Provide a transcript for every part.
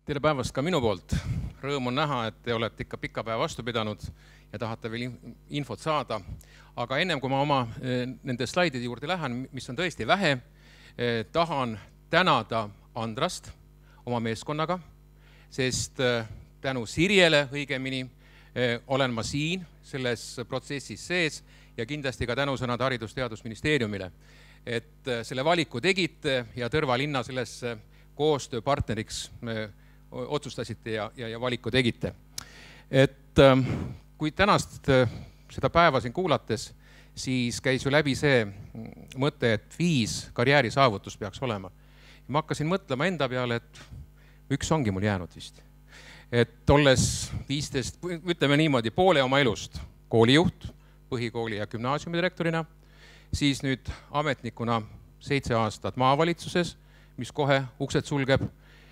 Tere päevast ka minu poolt. Rõõm on näha, et te olete ikka pika päeva vastu pidanud ja tahate veel infot saada. Aga ennem kui ma oma nende slaidide juurde lähen, mis on tõesti vähe, tahan tänada Andrast oma meeskonnaga, sest tänu Sirjele õigemini olen ma siin selles protsessis sees ja kindlasti ka tänusõnad Haridus-Teadusministeeriumile, et selle valiku tegite ja Tõrva linna sellesse koostööpartneriks otsustasite ja valiku tegite. Et kui tänast seda päeva siin kuulates, siis käis ju läbi see mõte, et 5 karjääri saavutus peaks olema. Ma hakkasin mõtlema enda peale, et üks ongi mul jäänud vist. Et olles 15, ütleme niimoodi, poole oma elust koolijuht, põhikooli ja gümnaasiumi direktorina, siis nüüd ametnikuna 7 aastat maavalitsuses, mis kohe uksed sulgeb.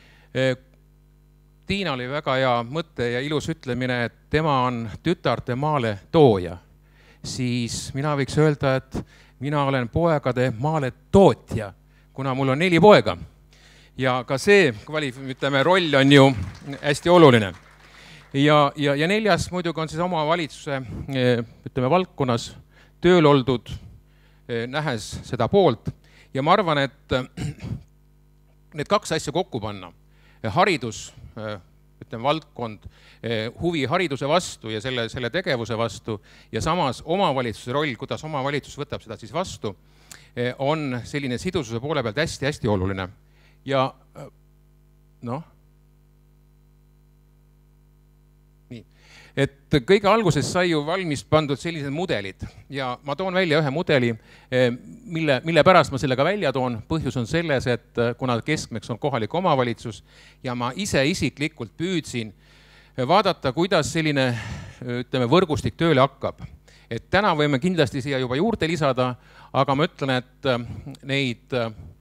Tiina oli väga hea mõte ja ilus ütlemine, et tema on tütarte maale tooja. Siis mina võiks öelda, et mina olen poegade maale tootja, kuna mul on 4 poega. Ja ka see roll on ju hästi oluline. Ja 4. muidugi on siis oma valitsuse valdkonnas tööl oldud, nähes seda poolt. Ja ma arvan, et need 2 asja kokku panna, haridus, valdkond, huvi hariduse vastu ja selle tegevuse vastu ja samas omavalitsuse roll, kuidas omavalitsus võtab seda siis vastu, on selline sidususe poole pealt hästi-hästi oluline. Ja et kõige alguses sai ju valmis pandud sellised mudelid ja ma toon välja ühe mudeli, mille pärast ma sellega välja toon. Põhjus on selles, et kuna keskmeks on kohalik omavalitsus ja ma ise isiklikult püüdsin vaadata, kuidas selline võrgustik tööle hakkab. Et täna võime kindlasti siia juba juurde lisada, aga ma ütlen, et neid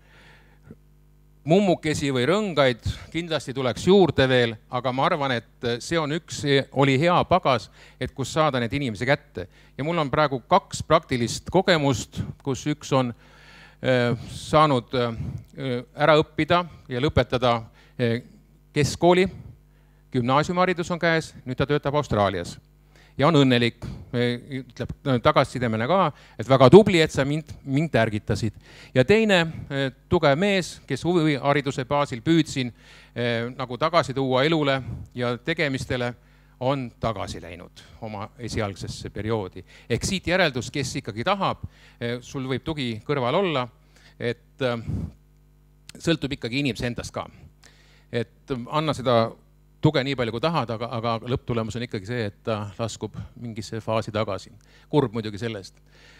mummukesi või rõngaid kindlasti tuleks juurde veel, aga ma arvan, et see oli hea pagas, et kus saada need inimesi kätte. Ja mul on praegu 2 praktilist kogemust, kus üks on saanud ära õppida ja lõpetada keskkooli, gümnaasiumiharidus on käes, nüüd ta töötab Austraalias. Ja on õnnelik, ütleb tagasisidemene ka, et väga tubli, et sa mind tärgitasid. Ja teine tugev mees, kes huvihariduse baasil püüdsin nagu tagasi tuua elule ja tegemistele, on tagasi läinud oma esialgsesse perioodi. Ehk siit järeldus, kes ikkagi tahab, sul võib tugi kõrval olla, et sõltub ikkagi inimese endast ka. Et anna seda tuge nii palju kui tahad, aga lõpptulemus on ikkagi see, et ta laskub mingisse faasi tagasi. Kurb muidugi sellest.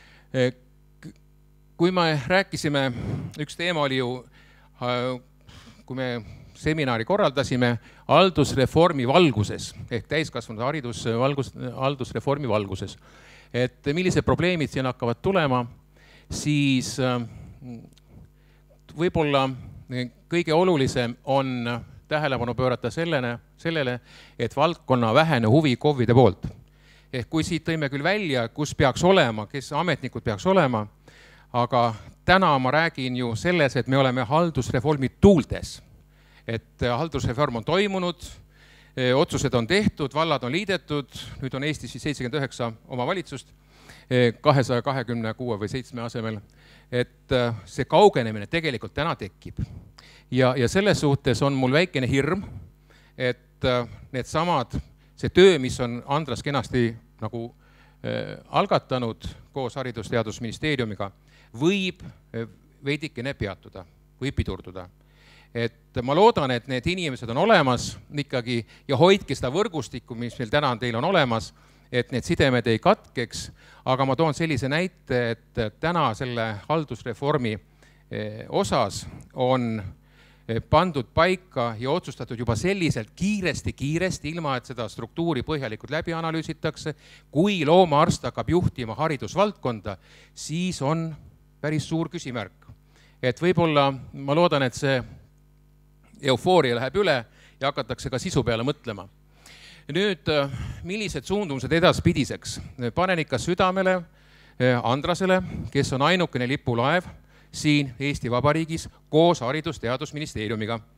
Kui me rääkisime, üks teema oli ju, kui me seminari korraldasime haldusreformi valguses, ehk täiskasvanud haldusreformi valguses, et millised probleemid siin hakkavad tulema, siis võib-olla kõige olulisem on tähelepanu pöörata sellele, et valdkonna vähene huvi KOV-ide poolt. Ehk kui siit tõime küll välja, kus peaks olema, kes ametnikud peaks olema, aga täna ma räägin ju selles, et me oleme haldusreformi tuultes. Et haldusreform on toimunud, otsused on tehtud, vallad on liidetud, nüüd on Eestis 79 omavalitsust, 226 või 7 asemel, et see kaugenemine tegelikult täna tekib. Ja selles suhtes on mul väikene hirm, et see töö, mis on Andras kenasti nagu algatanud koos Haridus-Teadusministeeriumiga, võib veidikene peatuda või pidurduda. Et ma loodan, et need inimesed on olemas ikkagi ja hoidke seda võrgustikku, mis meil täna teil on olemas, et need sidemed ei katkeks, aga ma toon sellise näite, et täna selle haldusreformi osas on pandud paika ja otsustatud juba selliselt kiiresti, ilma et seda struktuuri põhjalikult läbi analüüsitakse. Kui loomaarst hakkab juhtima haridusvaldkonda, siis on päris suur küsimärk. Et võib-olla ma loodan, et see eufooria läheb üle ja hakatakse ka sisu peale mõtlema. Nüüd, millised suundumused edaspidiseks? Panen ikka südamele Andrasele, kes on ainukene lipulaev siin Eesti Vabariigis koos Haridus-Teadusministeeriumiga.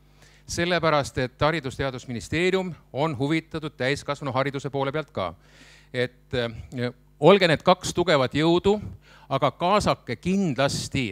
sellepärast, et Haridus-Teadusministeerium on huvitatud täiskasvanu hariduse poole pealt ka. Et olge need kaks tugevat jõudu, aga kaasake kindlasti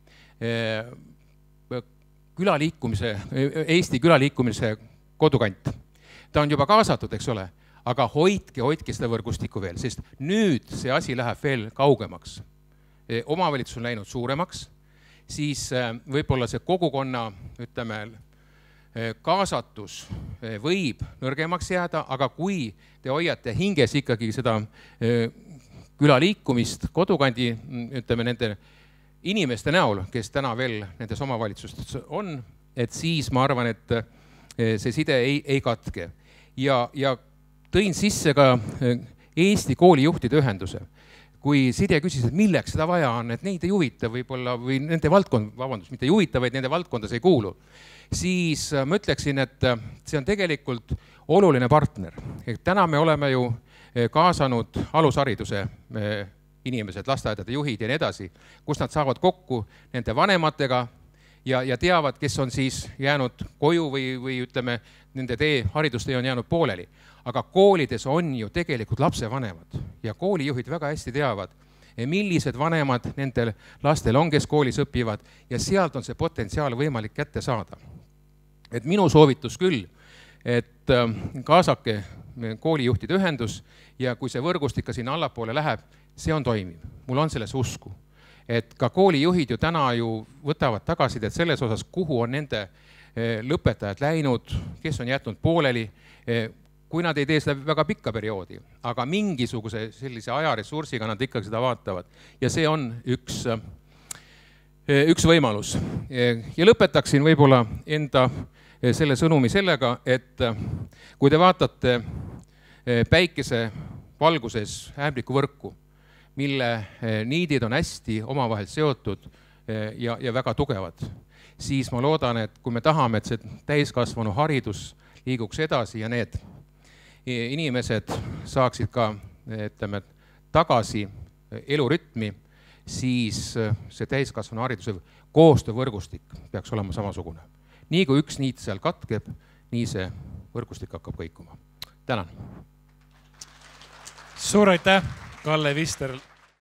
Eesti külaliikumise kodukant. Ta on juba kaasatud, eks ole, aga hoidke seda võrgustikku veel, sest nüüd see asi läheb veel kaugemaks. Omavalitsus on läinud suuremaks, siis võib-olla see kogukonna, ütleme, kaasatus võib nõrgemaks jääda, aga kui te hoiate hinges ikkagi seda külaliikumist kodukandi, ütleme, nende inimeste näol, kes täna veel nendes omavalitsustes on, et siis ma arvan, et see side ei katke. Ja tõin sisse ka Eesti koolijuhtide ühenduse. Kui Side küsis, et milleks seda vaja on, et neid ei huvita võib-olla või nende valdkond, mitte ei huvita, vaid nende valdkondas ei kuulu, siis ma ütleksin, et see on tegelikult oluline partner. Täna me oleme ju kaasanud alushariduse inimesed, lasteaedade juhid ja nii edasi, kus nad saavad kokku nende vanematega ja teavad, kes on siis jäänud koju või ütleme, nende haridustee on jäänud pooleli. Aga koolides on ju tegelikult lapsevanemad ja koolijuhid väga hästi teavad, millised vanemad nendel lastel on, kes koolis õpivad ja sealt on see potentsiaal võimalik kätte saada. Et minu soovitus küll, et kaasake koolijuhtide ühendus ja kui see võrgustik ka sinna allapoole läheb, see on toimiv. Mul on selles usku. Et ka koolijuhid ju täna ju võtavad tagasidet selles osas, kuhu on nende lõpetajad läinud, kes on jätnud pooleli, kui nad ei tee seda väga pikka perioodi, aga mingisuguse sellise ajaressursiga nad ikkagi seda vaatavad. Ja see on üks võimalus. Ja lõpetaksin võib-olla enda selle sõnumi sellega, et kui te vaatate päikese valguses ämblikuvõrku, mille niidid on hästi omavahel seotud ja väga tugevad, siis ma loodan, et kui me tahame, et see täiskasvanu haridus liiguks edasi ja need inimesed saaksid ka, ütleme, tagasi elurütmi, siis see täiskasvanu hariduse koostöövõrgustik peaks olema samasugune. Nii kui üks niit seal katkeb, nii see võrgustik hakkab kõikuma. Tänan! Suur aitäh, Kalle Vister!